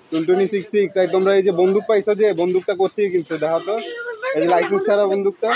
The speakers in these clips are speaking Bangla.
টুনটুনি 66 তাই তোমরা এই যে বন্দুক পাইছো, যে বন্দুকটা কোথায় কিনছো দেখো তো। এই যে লাইসেন্স ছাড়া বন্দুকটা,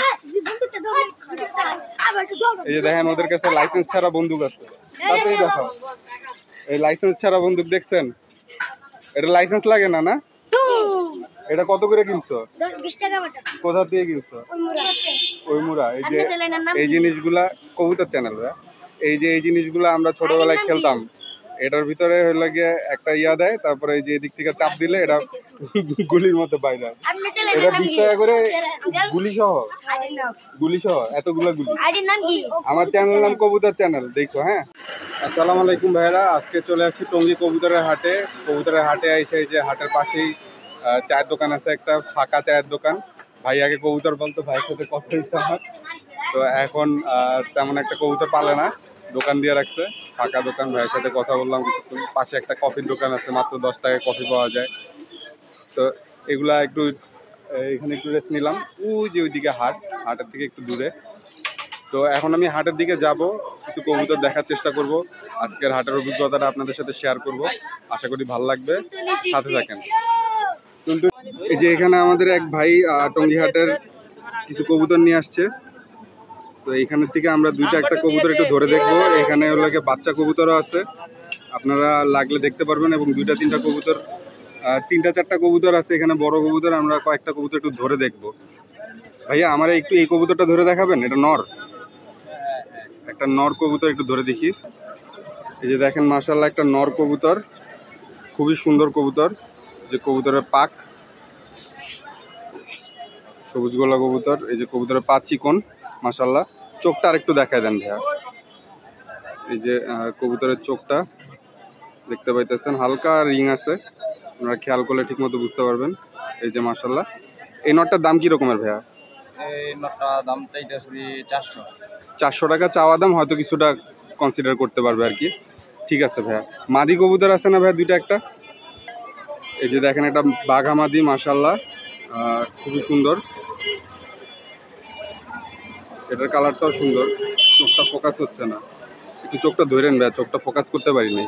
এই যে দেখেন ওদের কাছে লাইসেন্স ছাড়া বন্দুক আছে। তাতেই দেখো এই লাইসেন্স ছাড়া বন্দুক দেখছেন, এটা লাইসেন্স লাগে না না? এটা কত করে কিনছো? 20 টাকা। কোথা থেকে কিনছো? ওই মুরা। এই যে এই জিনিসগুলা কবুতর চ্যানেল, এই যে এই জিনিসগুলা আমরা ছোটবেলায় খেলতাম। এটার ভিতরে হইলে গিয়ে একটা ইয়া দেয়, তারপরে এই যে এদিক থেকে চাপ দিলে এটা গুলির মতো বাইরে। এটা 20 টাকা করে গুলি সহ, গুলি সহ এতগুলা গুলি। আমার চ্যানেল নাম কবুতর চ্যানেল, দেখো। হ্যাঁ, আসসালামু আলাইকুম ভাইরা। আজকে চলে আসছি টঙ্গী কবুতরের হাটে। কবুতরের হাটে এসে এই যে হাটের পাশেই চায়ের দোকান আছে, একটা ফাঁকা চায়ের দোকান। ভাই আগে কবুতর বলতো, ভাইয়ের সাথে কথা হয়েছে আমার। তো এখন তেমন একটা কবুতর পালে না, দোকান দিয়ে রাখছে, ফাঁকা দোকান। ভাইয়ের সাথে কথা বললাম কিছুক্ষণ। পাশে একটা কফির দোকান আছে, মাত্র 10 টাকায় কফি পাওয়া যায়। তো এগুলা একটু এখানে একটু রেস্ট নিলাম। ওই যে ওইদিকে হাট, হাটের থেকে একটু দূরে। তো এখন আমি হাটের দিকে যাব, কিছু কবুতর দেখার চেষ্টা করব। আজকের হাটের অভিজ্ঞতাটা আপনাদের সাথে শেয়ার করব, আশা করি ভালো লাগবে, সাথে থাকেন। এই যে এখানে আমাদের এক ভাই টঙ্গী হাটের কিছু কবুতর নিয়ে আসছে। তো এইখানের থেকে আমরা দুইটা একটা কবুতর একটু ধরে দেখবো। এখানে হলো বাচ্চা কবুতরও আছে, আপনারা লাগলে দেখতে পারবেন। এবং দুইটা তিনটা কবুতর, তিনটা চারটা কবুতর আছে এখানে, বড় কবুতর। আমরা কয়েকটা কবুতর একটু ধরে দেখবো। ভাইয়া আমার একটু এই কবুতরটা ধরে দেখাবেন? এটা নর, একটা নর কবুতর একটু ধরে দেখি। এই যে দেখেন মাশাআল্লাহ একটা নর কবুতর, খুবই সুন্দর কবুতর। যে কবুতরের পাক, সবুজ গোলা কবুতর। এই যে কবুতরের পা চিকন মাশাআল্লাহ। চোখটা আরেকটু দেখায় দেন ভাইয়া। এই যে কবুতরের চোখটা দেখতে পাইতেছেন, হালকা রিং আছে, আপনারা খেয়াল করলে ঠিক মতো বুঝতে পারবেন। এই যে মাশাআল্লাহ। এই নটটার দাম কি রকমের ভাইয়া? এই নটটা দাম চাইতেছি 400। 400 টাকা চাওয়া দাম, হয়তো কিছুটা কনসিডার করতে পারবে আর কি। ঠিক আছে ভাইয়া। মাদি কবুতর আছে না ভাইয়া দুইটা একটা? এই যে দেখেন একটা বাঘা মাদি মাশাআল্লাহ, খুবই সুন্দর। এটার কালারটাও সুন্দর। চোখটা ফোকাস হচ্ছে না, একটু চোখটা ধরেন ভাইয়া, চোখটা ফোকাস করতে পারিনি।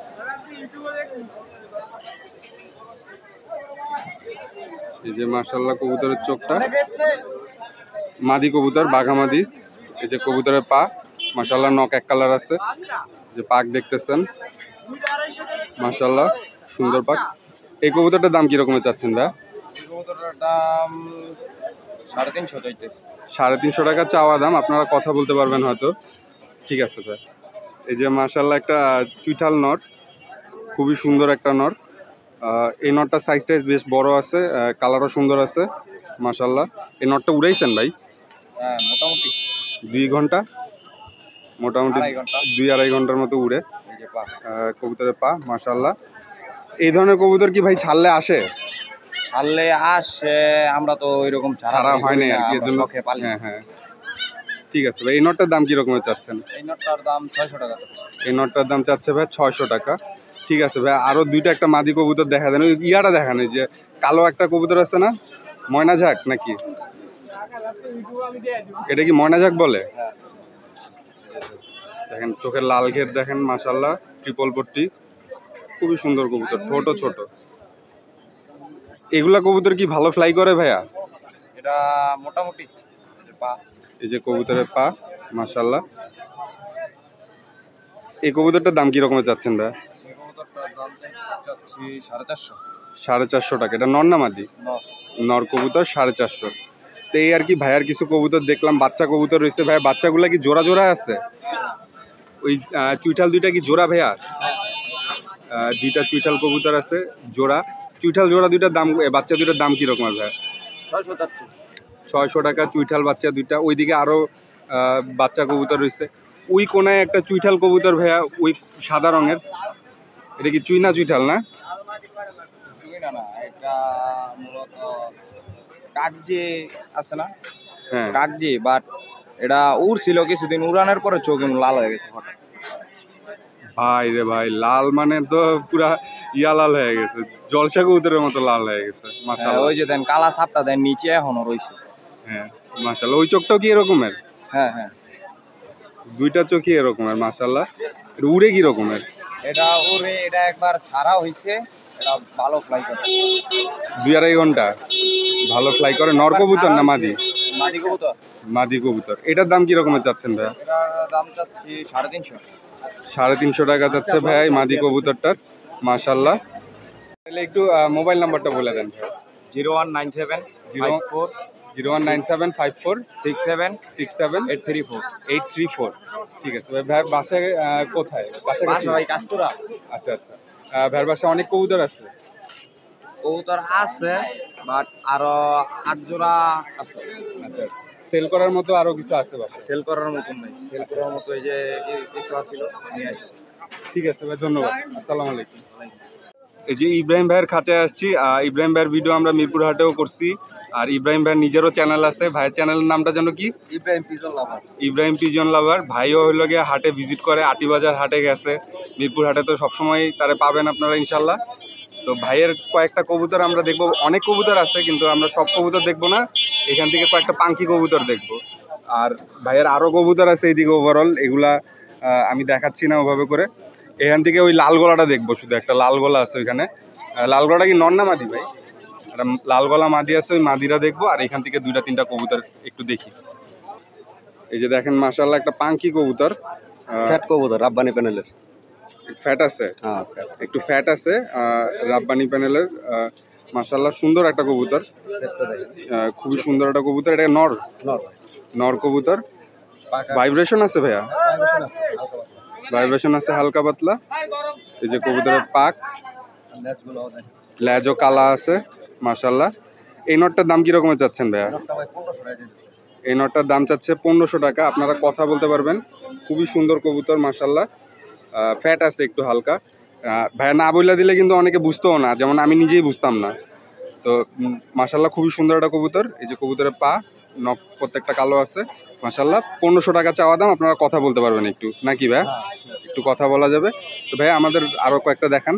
এই যে মাশাআল্লাহ কবুতরের চোখটা, মাদি কবুতর, বাঘা মাদি। এই যে কবুতরের পা মাশাআল্লাহ, নখ এক কালার আছে। যে পাক দেখতেছেন মাশাআল্লাহ, সুন্দর পাক। এই কবুতরটার দাম কি রকমের চাচ্ছেন ভাই? এই কবুতরটার দাম 350 চাইতেছি। 350 টাকা চাওয়া দাম, আপনারা কথা বলতে পারবেন হয়তো। ঠিক আছে ভাই। এই যে মাশাআল্লাহ একটা চুইঠাল নর, খুবই সুন্দর একটা নর। এই নটটার সাইজ টাইজ বেশ বড় আছে, কালারও সুন্দর আছে মাশাআল্লাহ। এই নটটা উড়াইছেন ভাই? হ্যাঁ, মোটামুটি 2 ঘন্টা, মোটামুটি 2-2.5 ঘন্টার মতো উড়ে। এই যে পা, কবুতরের পা মাশাআল্লাহ। এই ধরনের কবুতর কি ভাই ছাড়লে আসে? ছাড়লে আসে, আমরা তো ওইরকম ছাড়া হয় না আর কি, এর জন্য। হ্যাঁ হ্যাঁ, ঠিক আছে ভাই। এই নটটার দাম কি রকমের চাচ্ছেন? এই নটটার দাম 600 টাকা। এই নটটার দাম চাচ্ছে ভাই 600 টাকা। ঠিক আছে ভাই। আরো দুইটা একটা মাদি কবুতর দেখা দেন, ওই ইয়াটা দেখান। এই যে কালো একটা কবুতর আছে না, ময়না ঝাঁক নাকি? এটা কি ময়না ঝাঁক বলে? দেখেন চোখের লাল ঘের দেখেন মাশাআল্লাহ, ট্রিপল পট্টি, খুবই সুন্দর কবুতর, ছোট ছোট। এগুলা কবুতর কি ভালো ফ্লাই করে ভাইয়া? এটা মোটামুটি পা। এই যে কবুতরের পা মাশাআল্লাহ। এই কবুতরটার দাম কি রকমের চাচ্ছেন ভাইয়া? এই কবুতরটার দাম চাচ্ছি 450। 450 টাকা। এটা নর না মাদি? নর কবুতর 450। তো এই আর কি ভাইয়ার কিছু কবুতর দেখলাম, বাচ্চা কবুতর রয়েছে ভাইয়া। বাচ্চাগুলা কি জোড়া জোড়া আছে? ওই চুইঠাল দুইটা কি জোড়া ভাইয়া? দুইটা চুইঠাল কবুতর আছে জোড়া। চুইঠাল জোড়া দুইটার দাম, বাচ্চা দুইটার দাম কি রকমের ভাইয়া? 600 চাচ্ছি। 600 টাকা চুইঠাল বাচ্চা দুইটা। ওইদিকে আরো বাচ্চা কবুতর রয়েছে। ওই কোনায় একটা চুইঠাল কবুতর ভাইয়া, ওই সাদা রঙের। এটা কি চুইনা চুইঠাল না? চুইনা না, এটা মূলত কাকজি আছে না? হ্যাঁ কাকজি, বাট এটা উড়ছিল কিছুদিন, উড়ানোর পরে চোখ লাল হয়ে গেছে হঠাৎ। ভাই রে ভাই, লাল মানে তো পুরা ইয়া লাল হয়ে গেছে, জলসা কবুতরের মতো লাল হয়ে গেছে মাশাআল্লাহ। ওই যে দেন কালা সাপটা দেন নিচে এখনো রয়েছে। হ্যাঁ মাশাআল্লাহ। ওই চোখটাও কি এরকমের? হ্যাঁ হ্যাঁ, দুইটা চোখই এরকমের মাশাআল্লাহ। এটা উড়ে কি রকমের? এটা ওরে, এটা একবার ছাড়া হয়েছে, এটা ভালো ফ্লাই করে। 2-2.5 ঘন্টা ভালো ফ্লাই করে। নর কবুতর না মাদি? মাদি কবুতর। মাদি কবুতর। এটার দাম কি রকমের চাচ্ছেন ভাইয়া? এটার দাম চাচ্ছি 350। 350 টাকা যাচ্ছে ভাইয়া এই মাদি কবুতরটার। মাশাআল্লাহ। তাহলে একটু মোবাইল নাম্বারটা বলে দেন ভাইয়া। 0197 54 019754 67 67 834। 834। ঠিক আছে ভাই। ভাইয়ের বাসায় কোথায়? কাছাকাছি? বাসা ভাই কাস্টরা। আচ্ছা আচ্ছা। ভাইয়ের বাসায় অনেক কবুতর আছে? কবুতর আছে বাট আরো 8 জোড়া আছে। আচ্ছা। সেল করার মতো আরো কিছু আছে বাসায়? সেল করার মতন নাই, সেল করার মতো এই যে কিছু আছিল নিয়ে আসি। ঠিক আছে ভাই, ধন্যবাদ। আসসালামু আলাইকুম। এই যে ইব্রাহিম ভাইয়ের খাঁচায় আসছি। ইব্রাহিম ভাইয়ের ভিডিও আমরা মিরপুর হাটেও করছি। আর ইব্রাহিম ভাইয়ের নিজেরও চ্যানেল আছে। ভাইয়ের চ্যানেলের নামটা যেন কি? Ibrahim pigeon lover. Ibrahim pigeon lover. ভাইও হইলো গিয়ে হাটে ভিজিট করে, আটিবাজার হাটে গেছে। মিরপুর হাটে তো সবসময় তারে পাবেন আপনারা ইনশাল্লাহ। তো ভাইয়ের কয়েকটা কবুতর আমরা দেখবো। অনেক কবুতর আছে কিন্তু আমরা সব কবুতর দেখবো না। এখান থেকে কয়েকটা পাঙ্কি কবুতর দেখবো। আর ভাইয়ের আরও কবুতর আছে এইদিকে ওভারঅল, এগুলা আমি দেখাচ্ছি না ওভাবে করে। এখান থেকে ওই লাল গলাটা দেখবো, শুধু একটা লাল গলা আছে ওইখানে। লাল গলাটা কি নর না মাদি ভাই? একটা লাল গলা মাদি আছে, ওই মাদিরা দেখবো। আর এখান থেকে 2-3টা কবুতর একটু দেখি। এই যে দেখেন মাশাআল্লাহ একটা পাঙ্কি কবুতর। ফ্যাট কবুতর রাব্বানি প্যানেলের। ফ্যাট আছে, হ্যাঁ একটু ফ্যাট আছে। রাব্বানি প্যানেলের। মাশাআল্লাহ সুন্দর একটা কবুতর। সেটটা দেখেন খুবই সুন্দর একটা কবুতর। এটা নর? নর নর কবুতর। ভাইব্রেশন আছে ভাইয়া? ভাইব্রেশন আছে হালকা পাতলা। ভাইব্রেশন আছে হালকা পাতলা। এই যে কবুতরের পাক, লেজগুলো দেখেন। লেজও কালা আছে মাশাআল্লাহ। এই নটটার দাম কি রকমের চাচ্ছেন ভাইয়া? নরটা ভাই 1500 টাকা দিতেছে। এই নটটার দাম চাচ্ছে 1500 টাকা। আপনারা কথা বলতে পারবেন। খুবই সুন্দর কবুতর মাশাআল্লাহ। ফ্যাট আছে একটু হালকা। ভাইয়া না বইলা দিলে কিন্তু অনেকে বুঝতেও না, যেমন আমি নিজেই বুঝতাম না। তো মাশাআল্লাহ খুবই সুন্দর একটা কবুতর। এই যে কবুতরের পা, নখ প্রত্যেকটা কালো আছে মাশাআল্লাহ। 1500 টাকা চাওয়া দাম। আপনারা কথা বলতে পারবেন একটু, নাকি ভাই? একটু কথা বলা যাবে তো ভাই। আমাদের আরো কয়েকটা দেখান।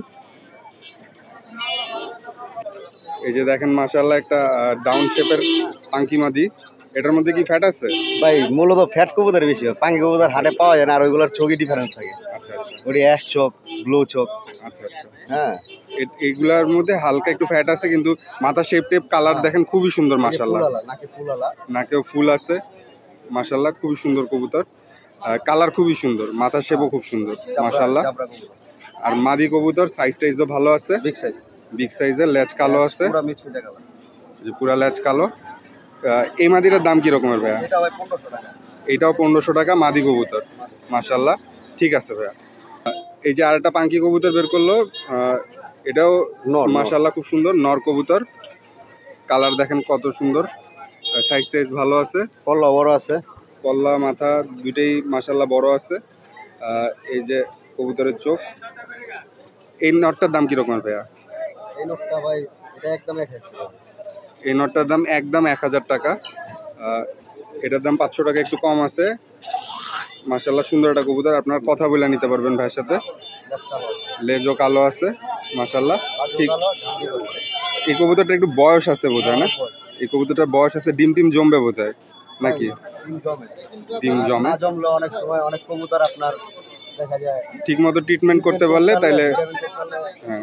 এই যে দেখেন মাশাআল্লাহ একটা ডাউন শেপের পাঙ্কি মাদি। এটার মধ্যে কি ফ্যাট আছে? ভাই মূলত ফ্যাট কবুতর বেশি হয়। পাঙ্কি কবুতর হাটে পাওয়া যায় না, আর ওইগুলোর চোখই ডিফারেন্স থাকে। আচ্ছা আচ্ছা ওটি অ্যাশ চোখ, ব্লু চোখ। আচ্ছা আচ্ছা। হ্যাঁ এইগুলার মধ্যে হালকা একটু ফ্যাট আছে, কিন্তু মাথা শেপ টেপ কালার দেখেন খুবই সুন্দর মাশাআল্লাহ। নাকে ফুলালা। নাকেও ফুল আছে মাশাআল্লাহ। খুবই সুন্দর কবুতর। কালার খুবই সুন্দর, মাথার শেপও খুব সুন্দর মাশাআল্লাহ। জাবরা কবুতর আর মাদি কবুতর সাইজ টাইজও ভালো আছে, বিগ সাইজ। বিগ সাইজের। লেজ কালো আছে, পুরো মিচমিচে কালার। যে পুরা লেজ কালো। এই মাদিটার দাম কি রকমের ভাইয়া? এটা ভাই 1500 টাকা। এইটাও 1500 টাকা মাদি কবুতর মাশাআল্লাহ। ঠিক আছে ভাইয়া। এই যে আরেকটা পাঙ্কি কবুতর বের করলো। এটাও নর মাশাআল্লাহ খুব সুন্দর নর কবুতর। কালার দেখেন কত সুন্দর, সাইজ টাইজ ভালো আছে, কল্লা বড় আছে। কল্লা মাথা দুইটাই মাশাআল্লাহ বড় আছে। এই যে কবুতরের চোখ। এই নটটার দাম কি রকমের ভাইয়া? এই নটটা ভাই এটা একদম 1000 টাকা। এই নটটার দাম একদম 1000 টাকা। এটার দাম 500 টাকা একটু কম আছে। মাশাআল্লাহ সুন্দর একটা কবুতর। আপনার কথা বলে নিতে পারবেন ভাইয়ের সাথে। লেজও কালো আছে মাশাআল্লাহ। ঠিক। এই কবুতরটা একটু বয়স আছে বোধহয় না? এই কবুতরটার বয়স আছে, ডিম টিম জমবে বোধহয় নাকি? ডিম জমে। না জমলে অনেক সময় অনেক কবুতর আপনার দেখা যায় ঠিক মতো ট্রিটমেন্ট করতে পারলে তাইলে। হ্যাঁ।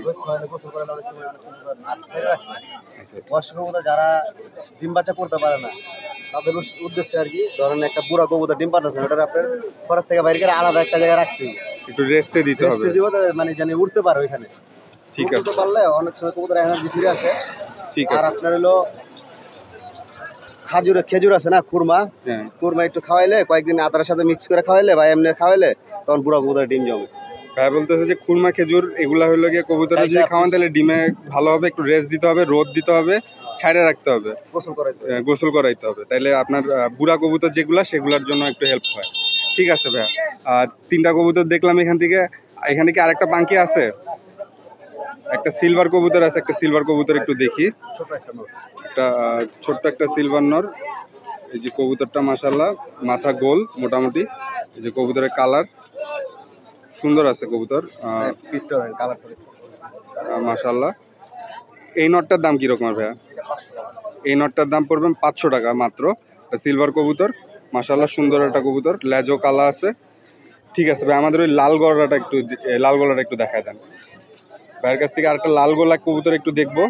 বয়স্ক কবুতর যারা ডিম বাচ্চা করতে পারে না তাদের উদ্দেশ্যে আর কি, ধরেন একটা বুড়া কবুতর ডিম পাঠাচ্ছে, ওটা আপনার ঘরের থেকে বাইরে করে আলাদা একটা জায়গায় রাখতে হবে, একটু রেস্টে দিতে হবে। দিব মানে জানি উঠতে পারে ওইখানে। ঠিক আছে। উঠতে পারলে অনেক সময় কবুতর এনার্জি ফিরে আসে। ঠিক আর আছে। আপনার হলো খেজুর আছে না, খুরমা, হ্যাঁ। খুরমা একটু খাওয়াইলে, কয়েকদিন আদারের সাথে মিক্স করে খাওয়াইলে বা এমনি খাওয়াইলে তখন বুড়া কবুতর ডিম জমে। ভাই বলতেছে যে খুরমা খেজুর এগুলা হইলো গিয়ে কবুতরের যদি খাওয়ান তাহলে ডিমে ভালো হবে। একটু রেস্ট দিতে হবে, রোদ দিতে হবে, ছাইড়ে রাখতে হবে, গোসল করাইতে হবে। গোসল করাইতে হবে। তাইলে আপনার বুড়া কবুতর যেগুলা সেগুলোর জন্য একটু হেল্প হয়। ঠিক আছে ভাইয়া। 3টা কবুতর দেখলাম এখান থেকে। এখানে কি আরেকটা পাঙ্কি আছে? একটা সিলভার কবুতর আছে, একটা সিলভার কবুতর একটু দেখি। ছোট একটা নোট। একটা ছোট্ট একটা সিলভার নর। এই যে কবুতরটা মাশাআল্লাহ, মাথা গোল মোটামুটি। এই যে কবুতরের কালার সুন্দর আছে কবুতর পিঠটা দেন কালার করে। মাশাআল্লাহ। এই নটটার দাম কি রকমের ভাইয়া? এই নটটার দাম পড়বে 500 টাকা মাত্র। সিলভার কবুতর মাশাআল্লাহ সুন্দর একটা কবুতর, লেজও কালা আছে। ঠিক আছে ভাই, আমাদের ওই লাল গলাটা একটু দেখায় দেন। ভাইয়ের কাছ থেকে আরেকটা লাল গোলা কবুতর একটু দেখবো।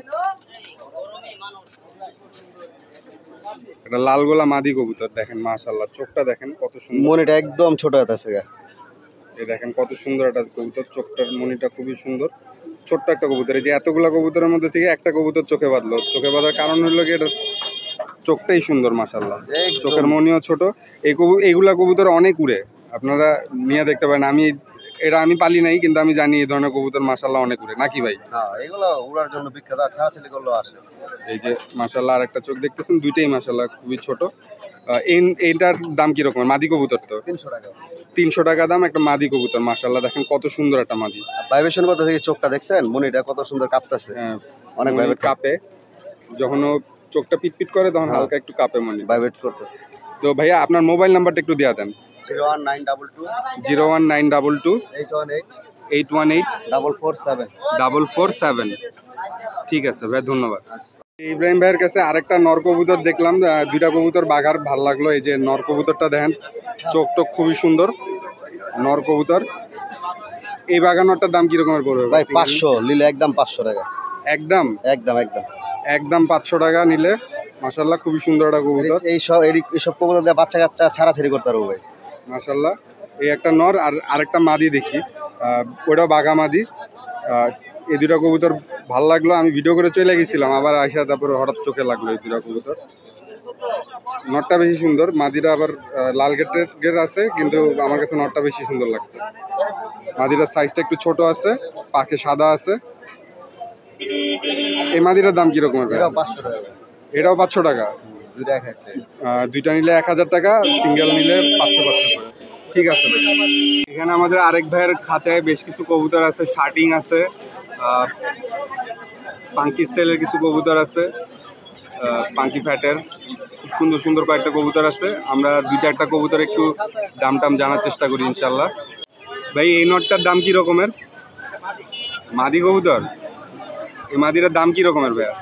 এটা লাল গোলা মাদি কবুতর, দেখেন মাশাআল্লাহ, চোখটা দেখেন কত সুন্দর, মনিটা একদম ছোট আছে গা। এই দেখেন কত সুন্দর একটা কবুতর, চোখটার মনিটা খুবই সুন্দর, ছোট্ট একটা কবুতর। এই যে এতগুলা কবুতরের মধ্যে থেকে একটা কবুতর চোখে বাঁধলো, চোখে বাঁধার কারণ হলো কি এটার চোখটাই সুন্দর মাশাআল্লাহ, চোখের মনিও ছোট। এইগুলা কবুতর অনেক উড়ে, আপনারা নিয়ে দেখতে পারেন। আমি পালি নাই, কিন্তু আমি জানি এই ধরনের কবুতর মাশাআল্লাহ অনেক উড়ে, নাকি ভাই? হ্যাঁ, এগুলো উড়ার জন্য বিখ্যাত, আর ছাড়াছাড়ি করলেও আসে। এই যে মাশাআল্লাহ আরেকটা চোখ দেখতেছেন, দুইটাই মাশাআল্লাহ খুবই ছোট। এইটার দাম কিরকম? মাদি কবুতর তো 300 টাকা। 300 টাকা দাম একটা মাদি কবুতর, মাশাআল্লাহ দেখেন কত সুন্দর একটা মাদি। ভাইব্রেশন কত থেকে চোখটা দেখছেন, মনিটা কত সুন্দর কাঁপতেছে, অনেক ভাইব্রেট কাঁপে, যখন ও চোখটা পিটপিট করে তখন হ্যাঁ। হালকা একটু কাঁপে মনি, ভাইব্রেট করতেছে। তো ভাইয়া আপনার মোবাইল নাম্বারটা একটু দেয়া দেন। 01922 01922 818 818 447। 447। ঠিক আছে ভাই, ধন্যবাদ। ইব্রাহিম ভাইয়ের কাছে আরেকটা নর কবুতর দেখলাম, দুইটা কবুতর বাঘার ভালো লাগলো। এই যে নর কবুতরটা দেখেন, চোখ টোক খুবই সুন্দর নর কবুতর। এই বাগানোরটার দাম কিরকমের পড়বে ভাই 500 নিলে একদম 500 টাকা। একদম একদম একদম একদম 500 টাকা নিলে, মাশাআল্লাহ খুবই সুন্দর একটা কবুতর এইসব কবুতর দিয়ে বাচ্চা কাচ্চা ছাড়াছাড়ি করতে পারবো ভাই, মাশাআল্লাহ। এই একটা নর আর আরেকটা মাদি দেখি, ওটাও বাঘা মাদি। এই দুটা কবুতর ভালো লাগলো, আমি ভিডিও করে চলে গেছিলাম, আবার আইসা তারপরে হঠাৎ চোখে লাগলো এই দুটা কবুতর। নরটা বেশি সুন্দর, মাদিরা আবার লাল গেটের আছে, কিন্তু আমার কাছে নরটা বেশি সুন্দর লাগছে। মাদিরার সাইজটা একটু ছোট আছে, পাখে সাদা আছে। এই মাদিরার দাম কিরকম হবে? এটাও 500 টাকা। এটাও 500 টাকা। দুইটা এক একটা। দুইটা নিলে 1000 টাকা, সিঙ্গেল নিলে 500 করে। ঠিক আছে ভাই। এখানে আমাদের আরেক ভাইয়ের খাঁচায় বেশ কিছু কবুতর আছে, শার্টিং আছে, পাঙ্কি স্টাইলের কিছু কবুতর আছে, পাঙ্কি ফ্যাটের সুন্দর সুন্দর কয়েকটা কবুতর আছে। আমরা দুইটা একটা কবুতর একটু দাম টাম জানার চেষ্টা করি ইনশাল্লাহ। ভাই এই নটটার দাম কি রকমের? মাদি কবুতর, এই মাদিটার দাম কি রকমের ভাইয়া?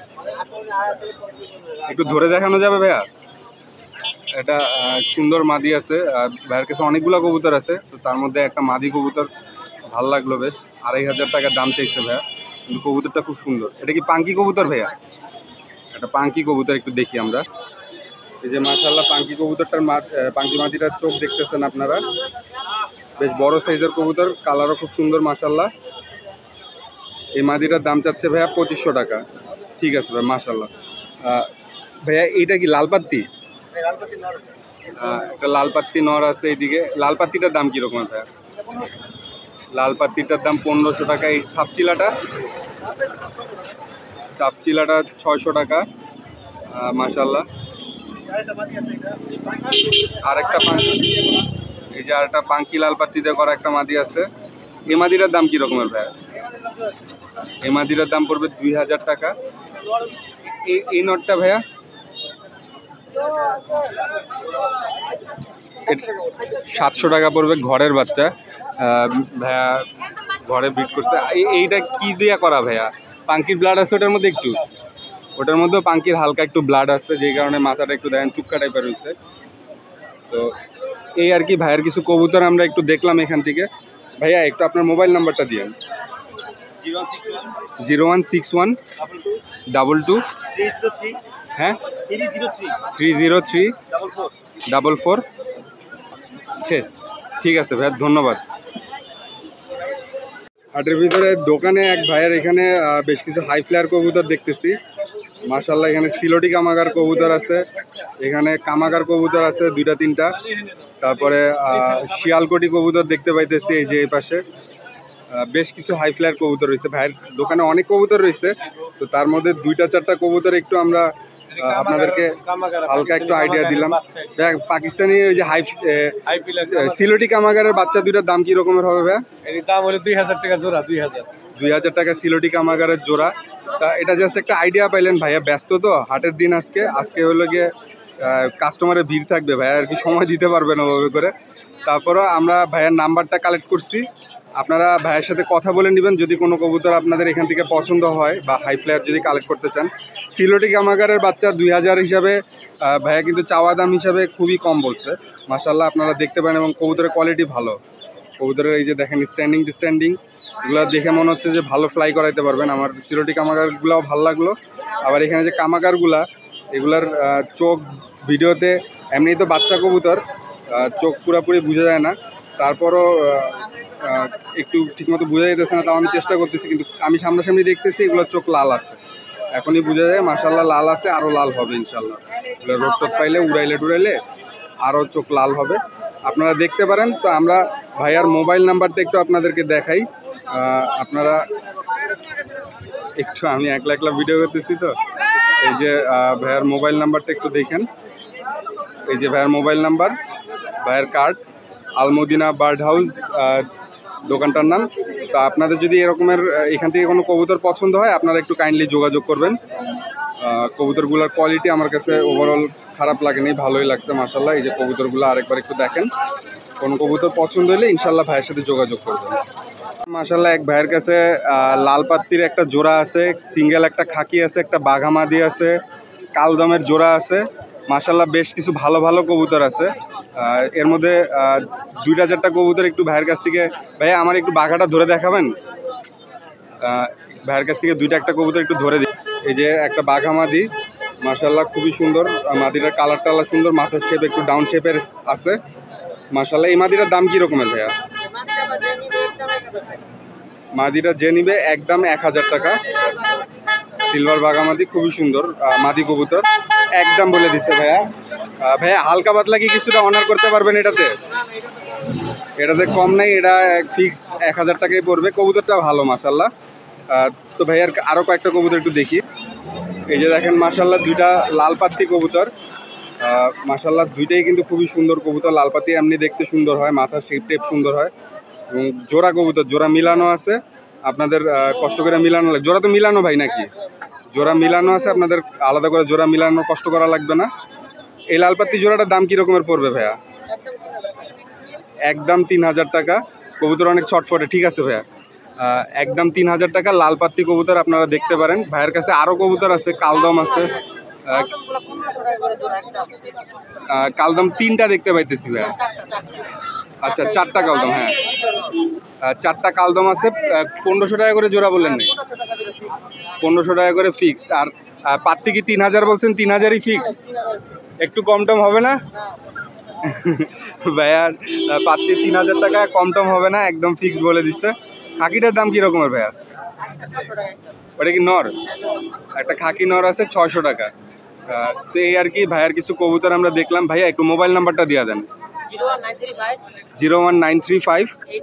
একটু ধরে দেখানো যাবে ভাইয়া? এটা সুন্দর মাদি আছে, ভাইয়ের কাছে অনেকগুলো কবুতর আছে, তো তার মধ্যে একটা মাদি কবুতর ভাল লাগলো বেশ, 2500 টাকা দাম চাইছে ভাইয়া, কিন্তু কবুতরটা খুব সুন্দর। এটা কি পাঙ্কি কবুতর ভাইয়া? এটা পাঙ্কি কবুতর, একটু দেখি আমরা। এই যে মাশাআল্লাহ পাঙ্কি কবুতরটার পাঙ্কি মাদিটার চোখ দেখতেছেন আপনারা, বেশ বড় সাইজের কবুতর, কালারও খুব সুন্দর মাশাআল্লাহ। এই মাদিটার দাম চাচ্ছে ভাইয়া 2500 টাকা। ঠিক আছে ভাই, মাশাআল্লাহ। ভাইয়া এইটা কি লালপাত্তি? একটা লালপাত্তি নর আছে এইদিকে। লালপাত্তিটার দাম কিরকম ভাইয়া? লালপাত্তিটার দাম 1500 টাকা। এই সাপচিলাটা 600 টাকা, মাশাআল্লাহ। আরেকটা পাঙ্কি, এই যে আরেকটা পাঙ্কি লালপাত্তিতে করা একটা মাদি আছে। এই মাদিটার দাম কিরকমের ভাইয়া? এই মাদিটার দাম পড়বে 2000 টাকা। এই নটটা ভাইয়া 700 টাকা পড়বে, ঘরের বাচ্চা ভাইয়া, ঘরে ব্রিড করছে। এইটা কি দিয়া করা ভাইয়া? পাঙ্কির ব্লাড আছে ওটার মধ্যে একটু, ওটার মধ্যেও পাঙ্কির হালকা একটু ব্লাড আছে, যেই কারণে মাথাটা একটু দেখেন চুক্কা টাইপের হয়েছে। তো এই আর কি ভাইয়ের কিছু কবুতর আমরা একটু দেখলাম এখান থেকে। ভাইয়া একটু আপনার মোবাইল নাম্বারটা দিয়েন। 0161 22 হ্যাঁ 303 44 শেষ। ঠিক আছে ভাইয়া, ধন্যবাদ। হাটের ভিতরে দোকানে এক ভাইয়ের এখানে বেশ কিছু হাই ফ্লায়ার কবুতর দেখতেছি মাশাআল্লাহ। এখানে সিলোটি কামাগার কবুতর আছে, এখানে কামাগার কবুতর আছে 2-3টা, তারপরে শিয়ালকোটি কবুতর দেখতে পাইতেছি এই যে এই পাশে। বেশ কিছু হাই ফ্লায়ার কবুতর রয়েছে ভাইয়ের দোকানে, অনেক কবুতর রয়েছে, তো তার মধ্যে 2-4টা কবুতর একটু আমরা আপনাদেরকে হালকা একটু আইডিয়া দিলাম। দেখ পাকিস্তানি ওই যে সিলোটি কামাগারের বাচ্চা দুইটার দাম কি রকমের হবে ভাইয়া? এর দাম হলো 2000 টাকা জোড়া। 2000 টাকা সিলোটি কামাগারের জোড়া। তা এটা জাস্ট একটা আইডিয়া পাইলেন, ভাইয়া ব্যস্ত তো হাটের দিন, আজকে হলো গিয়ে কাস্টমারের ভিড় থাকবে, ভাইয়া আর কি সময় দিতে পারবে না ওভাবে করে। তারপরও আমরা ভাইয়ার নাম্বারটা কালেক্ট করছি, আপনারা ভাইয়ের সাথে কথা বলে নেবেন যদি কোনো কবুতর আপনাদের এখান থেকে পছন্দ হয় বা হাই ফ্লায়ার যদি কালেক্ট করতে চান। সিলোটি কামাগারের বাচ্চা 2000 হিসাবে ভাইয়া কিন্তু চাওয়া দাম হিসাবে খুবই কম বলছে মাশাআল্লাহ, আপনারা দেখতে পারেন, এবং কবুতরের কোয়ালিটি ভালো। কবুতরের এই যে দেখেন স্ট্যান্ডিং এগুলো দেখে মনে হচ্ছে যে ভালো ফ্লাই করাইতে পারবেন। আমার সিরোটি কামাগারগুলোও ভালো লাগলো। আবার এখানে যে কামাগারগুলা এগুলার চোখ ভিডিওতে এমনি তো বাচ্চা কবুতর চোখ পুরোপুরি বোঝা যায় না, তারপরও একটু ঠিকমতো বোঝা যেতেছে না, তাও আমি চেষ্টা করতেছি, কিন্তু আমি সামনাসামনি দেখতেছি এগুলোর চোখ লাল আছে, এখনই বোঝা যায় মাশাআল্লাহ লাল আছে, আরও লাল হবে ইনশাল্লাহ। এগুলো রোদ টোদ পাইলে উড়াইলে আরও চোখ লাল হবে, আপনারা দেখতে পারেন। তো আমরা ভাইয়ার মোবাইল নাম্বারটা একটু আপনাদেরকে দেখাই, আপনারা একটু, আমি একলা ভিডিও করতেছি তো, এই যে ভাইয়ার মোবাইল নাম্বারটা একটু দেখেন। এই যে ভাইয়ার মোবাইল নাম্বার, ভাইয়ের কার্ড, আলমদিনা বার্ড হাউস দোকানটার নাম। তো আপনাদের যদি এরকমের এখান থেকে কোনো কবুতর পছন্দ হয় আপনারা একটু কাইন্ডলি যোগাযোগ করবেন। কবুতরগুলোর কোয়ালিটি আমার কাছে ওভারঅল খারাপ লাগেনি, ভালোই লাগছে মাশাআল্লাহ। এই যে কবুতরগুলো আরেকবার একটু দেখেন, কোনো কবুতর পছন্দ হলে ইনশাল্লাহ ভাইয়ের সাথে যোগাযোগ করবেন। মাশাআল্লাহ এক ভাইয়ের কাছে লাল পাত্তির একটা জোড়া আছে, সিঙ্গেল একটা খাকি আছে, একটা বাঘামাদি আছে, কালদমের জোড়া আছে, মাশাআল্লাহ বেশ কিছু ভালো কবুতর আছে। এর মধ্যে 2-4টা কবুতর একটু ভাইয়ের কাছ থেকে, ভাইয়া আমার একটু বাঘাটা ধরে দেখাবেন? ভাইয়ের কাছ থেকে 2-1টা কবুতর একটু ধরে দিই। এই যে একটা বাঘামাদি, মাশাআল্লাহ খুবই সুন্দর, মাদিটার কালার টালার সুন্দর, মাথার শেপ একটু ডাউন শেপের আছে মাশাআল্লাহ। এই মাদিটার দাম কি রকমের ভাইয়া? মাদিটা যে নিবে একদম 1000 টাকা। সিলভার বাঘামাদি খুবই সুন্দর মাদি কবুতর, একদম বলে দিচ্ছে ভাইয়া। ভাইয়া হালকা পাতলা কি কিছুটা অনার করতে পারবেন এটাতে? এটাতে কম নাই, এটা ফিক্সড 1000 টাকাই পড়বে। কবুতরটা ভালো মাশাআল্লাহ। তো ভাইয়ার আরও কয়েকটা কবুতর একটু দেখি। এই যে দেখেন মাশাআল্লাহ 2টা লাল পাত্তি কবুতর, মাশাআল্লাহ 2টাই কিন্তু খুবই সুন্দর কবুতর। লাল পাতি এমনি দেখতে সুন্দর হয়, মাথার শেপ টেপ সুন্দর হয়, এবং জোড়া কবুতর, জোড়া মিলানো আছে, আপনাদের কষ্ট করে মিলানো লাগে। জোড়া তো মিলানো ভাই নাকি? জোড়া মিলানো আছে, আপনাদের আলাদা করে জোড়া মিলানো কষ্ট করা লাগবে না। এই লাল পাত্তি জোড়াটার দাম কি রকমের পড়বে ভাইয়া? একদম 3000 টাকা। কবুতর অনেক ছটফটে, ঠিক আছে ভাইয়া, একদম 3000 টাকা লাল পাত্তি কবুতর আপনারা দেখতে পারেন। ভাইয়ের কাছে আরও কবুতর আছে, কালদম আছে, কালদম 3টা দেখতে পাইতেছি ভাইয়া। আচ্ছা 4টা কালদম, হ্যাঁ 4টা কালদম আছে। 1500 টাকা করে জোড়া বললেন নাকি? 1500 টাকা করে ফিক্সড। আর পাত্তি কি 3000 বলছেন? 3000ই ফিক্সড, একটু কম টম হবে না ভাইয়ার? পাত্তি 3000 টাকা, কম টম হবে না, একদম ফিক্সড বলে দিচ্ছে। খাকিটার দাম কি রকমের ভাইয়া? ওটা কি নর? একটা খাকি নর আছে 600 টাকা। তো এই আর কি ভাইয়ার কিছু কবুতর আমরা দেখলাম। ভাইয়া একটু মোবাইল নাম্বারটা দিয়ে দেন। 01935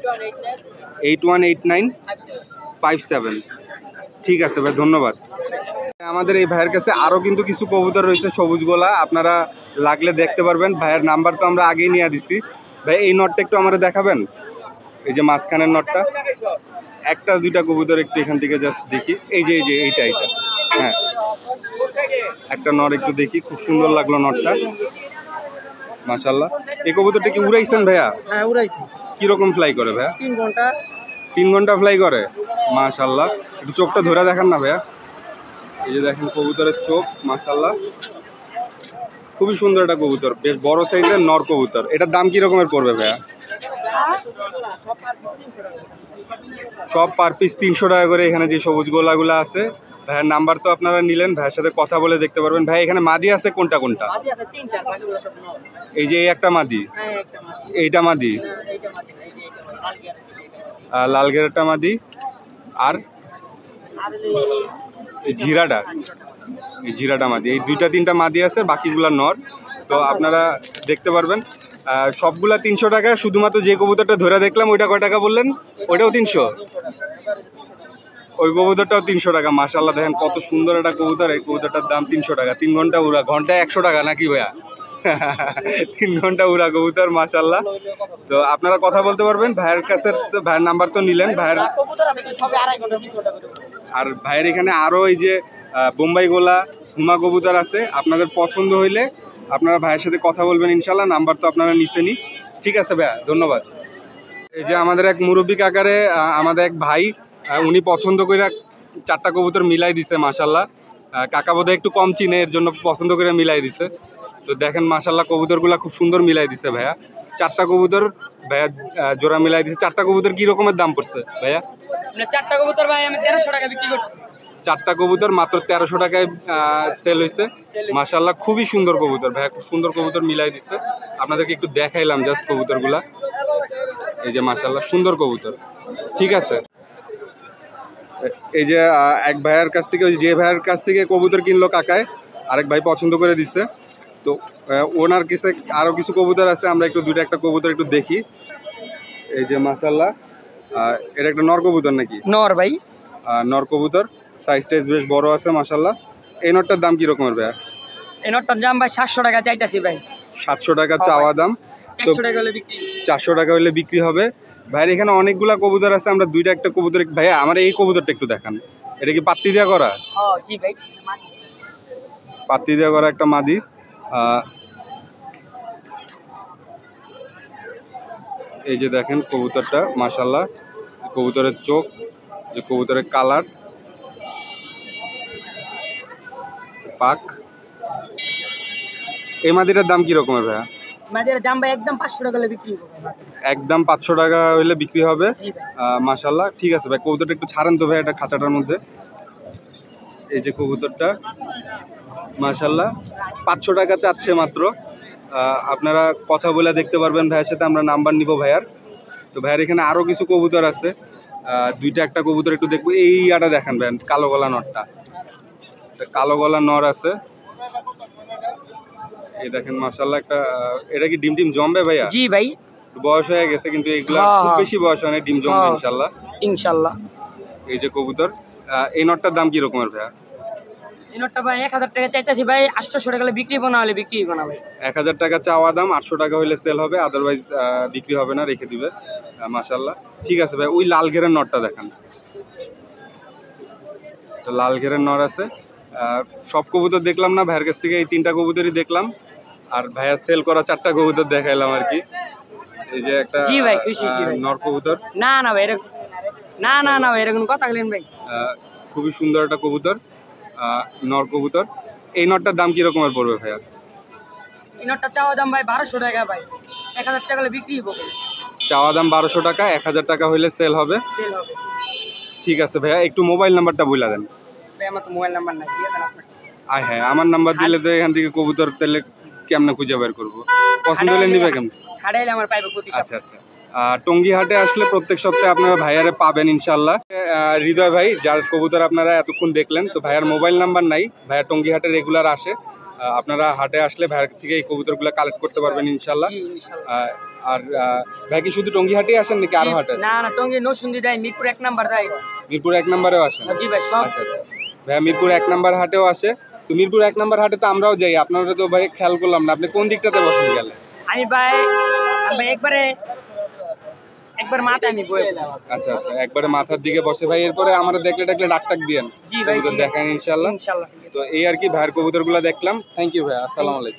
818957। ঠিক আছে ভাই, ধন্যবাদ। আমাদের এই ভাইয়ের কাছে আরও কিন্তু কিছু কবুতর রয়েছে সবুজ গোলা, আপনারা লাগলে দেখতে পারবেন। ভাইয়ের নাম্বার তো আমরা আগেই নিয়ে দিছি। ভাই এই নটটা একটু আমাদের দেখাবেন, এই যে মাঝখানের নটটা। 1-2টা কবুতর একটু এখান থেকে জাস্ট দেখি। এই যে এইটা হ্যাঁ, একটা নর একটু দেখি, খুব সুন্দর লাগলো নটটা মাশাআল্লাহ। এই কবুতরটা কি উড়াইছেন ভাইয়া? হ্যাঁ উড়াইছি। কিরকম ফ্লাই করে ভাইয়া? 3 ঘন্টা। 3 ঘন্টা ফ্লাই করে মাশাআল্লাহ। একটু চোখটা ধরে দেখান না ভাইয়া। এই যে দেখেন কবুতরের চোখ মাশাআল্লাহ, খুবই সুন্দর একটা কবুতর, বেশ বড় সাইজের নর কবুতর। এটার দাম কি রকমের পড়বে ভাইয়া? সব পার পিস 300 টাকা করে। এখানে যে সবুজ গোলাগুলো আছে, ভাইয়ের নাম্বার তো আপনারা নিলেন, ভাইয়ের সাথে কথা বলে দেখতে পারবেন। ভাই এখানে মাদি আছে কোনটা? মাদি আছে 3টা, বাকিগুলো সব নর। এই যে এই একটা মাদি, হ্যাঁ একটা মাদি। এইটা মাদি, এইটা মাদি, এই যে এটা লাল ঘেরাটা মাদি, আর এই জিরাটা, এই জিরাটা মাদি। এই 2-3টা মাদি আছে, বাকিগুলা নর। তো আপনারা দেখতে পারবেন সবগুলা 300 টাকা। শুধুমাত্র যে কবুতরটা ধরে দেখলাম ওইটা কয় টাকা বললেন? ওইটাও 300? ওই কবুতরটাও 300 টাকা। মাশাআল্লাহ দেখেন কত সুন্দর একটা কবুতর, এই কবুতরটার দাম 300 টাকা। 3 ঘন্টা উড়া, ঘন্টায় 100 টাকা নাকি ভাইয়া? 3 ঘন্টা উড়া কবুতর মাশাআল্লাহ। তো আপনারা কথা বলতে পারবেন ভাইয়ের কাছে, ভাইয়ের নাম্বার তো নিলেন। ভাইয়ের কবুতর আছে সবে 2.5 ঘন্টা 3 ঘন্টা করে। আর ভাইয়ের এখানে আরও এই যে বোম্বাই গোলা, হুমা কবুতর আছে, আপনাদের পছন্দ হইলে আপনারা ভাইয়ের সাথে কথা বলবেন ইনশাল্লাহ। নাম্বার তো আপনারা নিছেনই। ঠিক আছে ভাইয়া, ধন্যবাদ। এই যে আমাদের এক মুরব্বী কাকারে আমাদের এক ভাই, উনি পছন্দ করে 4টা কবুতর মিলাই দিছে মাশাল্লাহ। কাকা বোধহয় একটু কম চিনে, এর জন্য পছন্দ করে মিলাই দিছে। তো দেখেন মাশাল্লাহ কবুতরগুলা খুব সুন্দর মিলাই দিছে ভাইয়া। 4টা কবুতর ভাইয়া জোড়া মিলাই দিছে। 4টা কবুতর কি রকমের দাম পড়ছে ভাইয়া? 4টা কবুতর ভাই আমি 1300 টাকা বিক্রি করছি। 4টা কবুতর মাত্র 1300 টাকায় সেল হয়েছে। মাশাল্লাহ খুবই সুন্দর কবুতর ভাইয়া, খুব সুন্দর কবুতর মিলাই দিছে। আপনাদেরকে একটু দেখাইলাম জাস্ট কবুতরগুলা। এই যে মাশাল্লাহ সুন্দর কবুতর। ঠিক আছে, এই যে এক ভাইয়ের কাছ থেকে, যে ভাইয়ের কাছ থেকে কবুতর কিনলো কাকায়, আরেক ভাই পছন্দ করে দিছে। তো ওনার কাছে আরো কিছু কবুতর আছে, আমরা একটু দুইটা একটা কবুতর একটু দেখি। এই যে মাশাল্লাহ এটা একটা নর কবুতর নাকি? নর ভাই, নর কবুতর, সাইজ টাইজ বেশ বড় আছে মাশাল্লাহ। এই নটটার দাম কি রকমের ভাইয়া? এই নটটার দাম ভাই 700 টাকা চাইতাছি ভাই। 700 টাকা চাওয়া দাম, 400 টাকা হলে বিক্রি। 400 টাকা হলে বিক্রি হবে। ভাইয়ের এখানে অনেকগুলা কবুতর আছে, আমরা দুইটা একটা কবুতর, ভাইয়া আমার এই কবুতরটা একটু দেখান। এটা কি পাত্তি দেওয়া করা? জি ভাই, পাত্তি দেওয়া করা একটা মাদি। এই যে দেখেন কবুতরটা মাশাল্লাহ, কবুতরের চোখ, যে কবুতরের কালার, পাক। এই মাদিটার দাম কি রকমের ভাইয়া? মাদের দাম ভাই একদম 500 টাকা হলে বিক্রি হবে। একদম 500 টাকা হলে বিক্রি হবে। জি ভাই, মাশাল্লাহ ঠিক আছে ভাই, কবুতরটা একটু ছাড়েন তো ভাই এটা খাঁচাটার মধ্যে। এই যে কবুতরটা মাশাল্লাহ 500 টাকা চাচ্ছে মাত্র। আপনারা কথা বলে দেখতে পারবেন ভাইয়ের সাথে, আমরা নাম্বার নিব ভাইয়ার। তো ভাইয়ার এখানে আরও কিছু কবুতর আছে, দুইটা একটা কবুতর একটু দেখবো। এই আটা দেখেন ভাই, কালো গলা নরটা, কালো গলা নর আছে। এই দেখেন মাশাল্লাহ একটা, এটা কি ডিম টিম জমবে ভাইয়া? জি ভাই, বয়স হয়ে গেছে কিন্তু এগুলা খুব বেশি বয়স হয় না, ডিম জমবে ইনশাল্লাহ। ইনশাআল্লাহ। এই যে কবুতর, এই নটটার দাম কি রকমের ভাইয়া? এই নটটা ভাই 1000 টাকা চাইতাছি ভাই, 800 টাকা হলে বিক্রি না হলে বিক্রি না ভাই। 1000 টাকা চাওয়া দাম, 800 টাকা হইলে সেল হবে, আদারওয়াইজ বিক্রি হবে না, রেখে দিবে। মাশাল্লাহ ঠিক আছে ভাই। ওই লাল ঘেরের নটটা দেখান। তো লাল ঘেরের নর আছে। সব কবুতর দেখলাম না ভাইয়ের কাছ থেকে, এই 3টা কবুতরই দেখলাম, আর ভাইয়া সেল করা 4টা কবুতর দেখাইলাম আর কি। এই যে একটা জি ভাই, খুশি জি ভাই। নর কবুতর, না না ভাই এরকম, না না না ভাই এরকম কথা বলেন ভাই। খুবই সুন্দর একটা কবুতর, নর কবুতর। এই নটটার দাম কি রকমের পড়বে ভাইয়া? এই নটটা চাওয়া দাম ভাই 1200 টাকা ভাই, 1000 টাকা হলে বিক্রি হবে। চাওয়া দাম 1200 টাকা, 1000 টাকা হইলে সেল হবে। সেল হবে। ঠিক আছে ভাইয়া, একটু মোবাইল নাম্বারটা বলে দেন। ভাই আমার তো মোবাইল নাম্বার নাই, দিয়ে দেন আপনার। হ্যাঁ, আমার নাম্বার দিলে তো এখান থেকে কবুতর তাহলে কেমনে খুঁজে বের করবো? পছন্দ হলে নিবে কেমন? হাড়াইলে আমার পাইবে প্রতি সপ্তাহে। আচ্ছা। টঙ্গী হাটে আসলে প্রত্যেক সপ্তাহে আপনারা ভাইয়ারে পাবেন ইনশাল্লাহ। হৃদয় ভাই, যার কবুতর আপনারা এতক্ষণ দেখলেন, তো ভাইয়ার মোবাইল নাম্বার নাই, ভাইয়া টঙ্গী হাটে রেগুলার আসে। আপনারা হাটে আসলে ভাইয়ের থেকে এই কবুতরগুলো কালেক্ট করতে পারবেন ইনশাল্লাহ। জি ইনশাআল্লাহ। আর ভাই কি শুধু টঙ্গী হাটেই আসেন নাকি আরো হাটে? না না, টঙ্গী নরসিংদী যায়, মিরপুর 1 নাম্বার যায়। মিরপুর 1 নাম্বারেও আসেন? জি ভাই সব। আচ্ছা ভাইয়া মিরপুর 1 নাম্বার হাটেও আসে। তো মিরপুর 1 নাম্বার হাটে তো আমরাও যাই, আপনারা তো ভাই খেয়াল করলাম না, আপনি কোন দিকটাতে বসেন গেলে? আমি ভাই একবার মাথায় আমি বই। আচ্ছা, একবারে মাথার দিকে বসে ভাই। এরপরে আমরা দেখলে ডাক দিয়েন। জি ভাই, কবুতর দেখান ইনশাল্লাহ। ইনশাআল্লাহ। তো এই আর কি, ভাইয়ের কবুতরগুলো দেখলাম। থ্যাংক ইউ ভাই, আসসালামু আলাইকুম।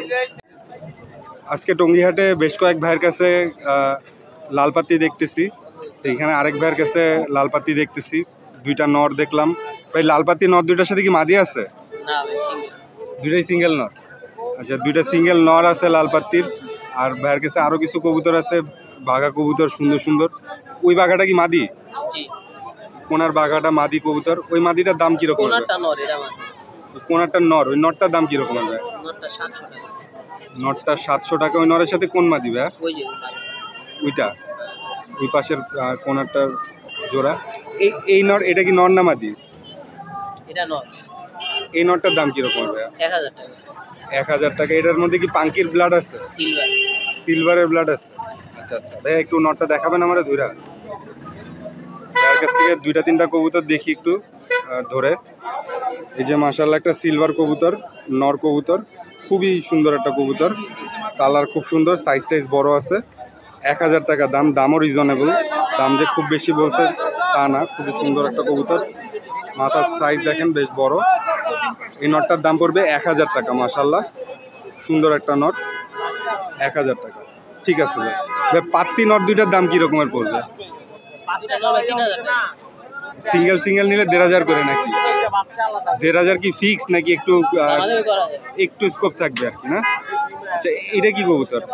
আজকে টঙ্গীহাটে বেশ কয়েক ভাইয়ের কাছে লালপাতি দেখতেছি, তো এখানে আরেক ভাইয়ের কাছে লালপাতি দেখতেছি। দুইটা নর দেখলাম ভাই। লালপাতি নর দুইটার সাথে কি মাদি আছে? না ভাই সিঙ্গেল। দুইটাই সিঙ্গেল নর? আচ্ছা, দুইটা সিঙ্গেল নর আছে লালপাতির। আর ভাইয়ের কাছে আরো কিছু কবুতর আছে, বাঘা কবুতর সুন্দর। ওই বাঘাটা কি মাদি? জি, কোনার বাঘাটা মাদি কবুতর। ওই মাদিটার দাম কিরকম? কোনারটা নর, এটা মাদি। কোনারটা নর, ওই নরটার দাম কিরকম হবে? নরটা 700 টাকা। নরটা 700 টাকা। ওই নরের সাথে কোন মাদি ভাই? ওই যে ওইটা, ওই পাশের কোনারটার জোড়া। এই নর, এটা কি নর না মাদি? এটা নর। এই নরটার দাম কিরকম ভাই? 1000 টাকা। 1000 টাকা। এটার মধ্যে কি পাঙ্কির ব্লাড আছে? সিলভার। সিলভারের ব্লাড আছে? আচ্ছা ভাইয়া, একটু নরটা দেখাবেন আমারে ধইরা? ভাইয়ের কাছ থেকে 2-3টা কবুতর দেখি একটু ধরে। এই যে মাশাআল্লাহ একটা সিলভার কবুতর, নর কবুতর, খুবই সুন্দর একটা কবুতর, কালার খুব সুন্দর, সাইজ টাইজ বড় আছে। 1000 টাকা দাম, দামও রিজনেবল, দাম যে খুব বেশি বলছে তা না। খুবই সুন্দর একটা কবুতর, মাথার সাইজ দেখেন বেশ বড়। এই নটটার দাম পড়বে 1000 টাকা। মাশাআল্লাহ সুন্দর একটা নট, 1000 টাকা। ঠিক আছে ভাই। পাত্তি নট দুইটার দাম কি রকমের পড়বে? 3000 টাকা। সিঙ্গেল সিঙ্গেল নিলে 1,500 করে নাকি? 1,500 কি ফিক্স নাকি একটু একটু স্কোপ থাকবে আর কি না? আচ্ছা এটা কি কবুতর?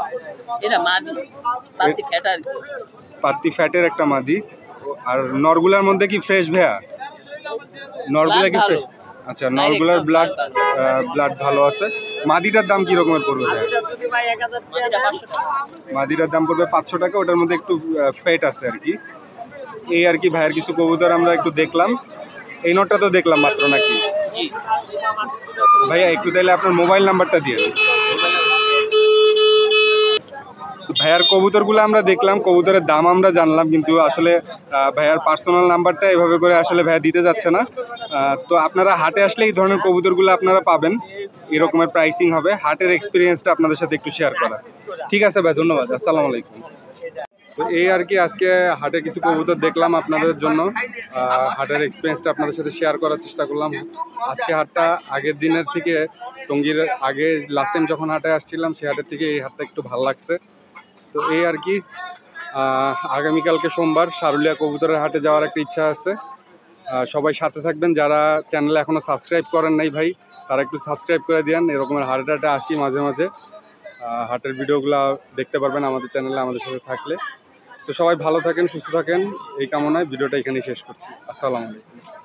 পাত্তি ফ্যাটের একটা মাদি। আর নরগুলার মধ্যে কি ফ্রেশ ভাইয়া? নরগুলা কি ফ্রেশ? আচ্ছা নরগুলার ব্লাড ভালো আছে। মাদিটার দাম কি রকমের পড়বে ভাইয়া? মাদিটার দাম পড়বে 500 টাকা, ওটার মধ্যে একটু ফ্যাট আছে আর কি। এই আর কি ভাইয়ের কিছু কবুতর আমরা একটু দেখলাম। এই নটটা তো দেখলাম মাত্র নাকি? ভাইয়া একটু তাহলে আপনার মোবাইল নাম্বারটা দিয়ে দিন। ভাইয়ার কবুতরগুলো আমরা দেখলাম, কবুতরের দাম আমরা জানলাম, কিন্তু আসলে ভাইয়ার পার্সোনাল নাম্বারটা এভাবে করে আসলে ভাইয়া দিতে যাচ্ছে না। তো আপনারা হাটে আসলে এই ধরনের কবুতরগুলো আপনারা পাবেন, এরকমের প্রাইসিং হবে। হাটের এক্সপিরিয়েন্সটা আপনাদের সাথে একটু শেয়ার করা। ঠিক আছে ভাই, ধন্যবাদ, আসসালামু আলাইকুম। তো এই আর কি আজকে হাটে কিছু কবুতর দেখলাম আপনাদের জন্য, হাটের এক্সপিরিয়েন্সটা আপনাদের সাথে শেয়ার করার চেষ্টা করলাম। আজকে হাটটা আগের দিনের থেকে, টঙ্গীর আগে লাস্ট টাইম যখন হাটে আসছিলাম সেই হাটের থেকে এই হাটটা একটু ভালো লাগছে। তো এই আর কি আগামীকালকে সোমবার সারুলিয়া কবুতরের হাটে যাওয়ার একটা ইচ্ছা আছে। সবাই সাথে থাকবেন, যারা চ্যানেলে এখনও সাবস্ক্রাইব করেন নাই ভাই তারা একটু সাবস্ক্রাইব করে দিন। এরকমের হাটে হাটে আসি মাঝে মাঝে, হাটের ভিডিওগুলো দেখতে পারবেন আমাদের চ্যানেলে আমাদের সাথে থাকলে। তো সবাই ভালো থাকেন, সুস্থ থাকেন, এই কামনায় ভিডিওটা এখানেই শেষ করছি। আসসালামু আলাইকুম।